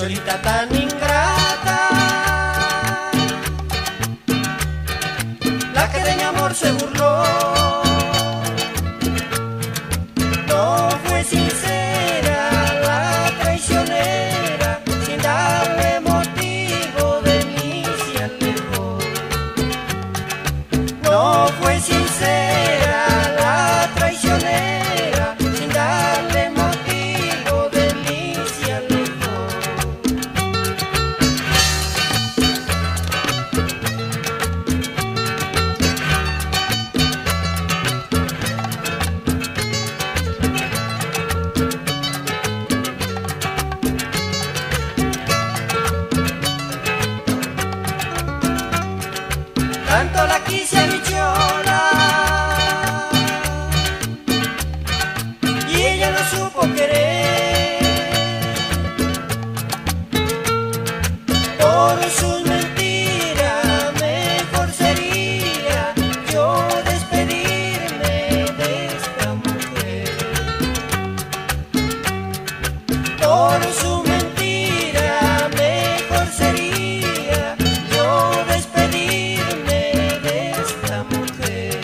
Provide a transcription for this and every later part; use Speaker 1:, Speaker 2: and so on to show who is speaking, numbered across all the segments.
Speaker 1: cholita tan ingrata, la que de mi amor se burló. No fue sincera la traicionera, sin darle motivo de mí se alejó. No fue sincera la traicionera, sin darle motivo de mí se alejó. Tanto la quise a mi chola y ella no supo querer. Por sus mentiras mejor sería yo despedirme de esta mujer. Por su mentira mejor sería yo despedirme de esta mujer.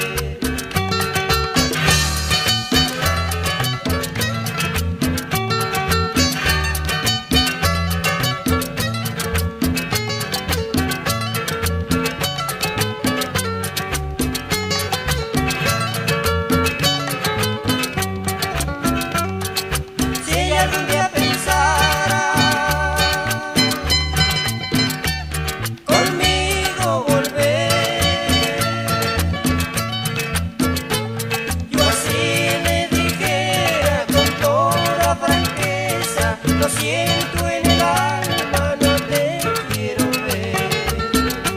Speaker 1: Si ella algún día pensara conmigo volver, yo así le dijera con toda franqueza: lo siento en el alma, no te quiero ver.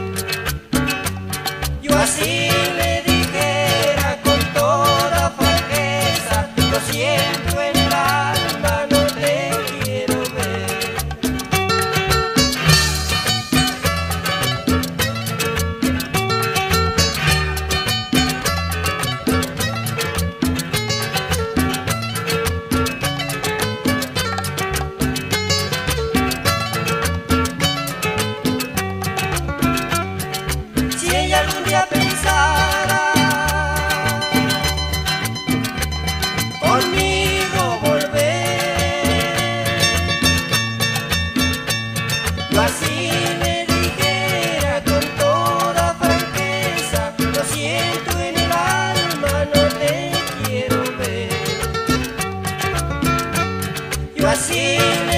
Speaker 1: Yo así le dijera con toda franqueza: lo siento en el alma, no te quiero ver. Si ella algún día pensara conmigo volver, yo así le dijera con toda franqueza: lo siento en el alma, no te quiero ver. Yo así